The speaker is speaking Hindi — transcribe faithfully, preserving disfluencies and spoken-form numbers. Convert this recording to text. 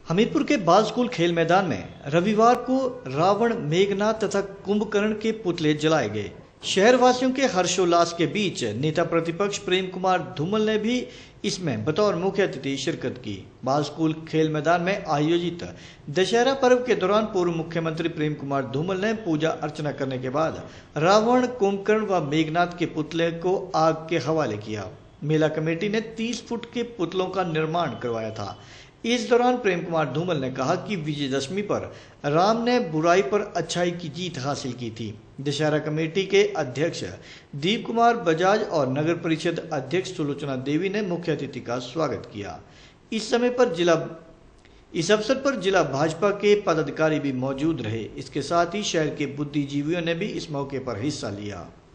हमीरपुर के बाल स्कूल खेल मैदान में रविवार को रावण, मेघनाथ तथा कुंभकर्ण के पुतले जलाए गए। शहर वासियों के हर्षोल्लास के बीच नेता प्रतिपक्ष प्रेम कुमार धूमल ने भी इसमें बतौर मुख्य अतिथि शिरकत की। बाल स्कूल खेल मैदान में आयोजित दशहरा पर्व के दौरान पूर्व मुख्यमंत्री प्रेम कुमार धूमल ने पूजा अर्चना करने के बाद रावण, कुंभकर्ण व मेघनाथ के पुतले को आग के हवाले किया। मेला कमेटी ने तीस फुट के पुतलों का निर्माण करवाया था। इस दौरान प्रेम कुमार धूमल ने कहा कि विजयदशमी पर राम ने बुराई पर अच्छाई की जीत हासिल की थी। दशहरा कमेटी के अध्यक्ष दीप कुमार बजाज और नगर परिषद अध्यक्ष सुलोचना देवी ने मुख्य अतिथि का स्वागत किया। इस समय पर जिला इस अवसर पर जिला भाजपा के पदाधिकारी भी मौजूद रहे। इसके साथ ही शहर के बुद्धिजीवियों ने भी इस मौके पर हिस्सा लिया।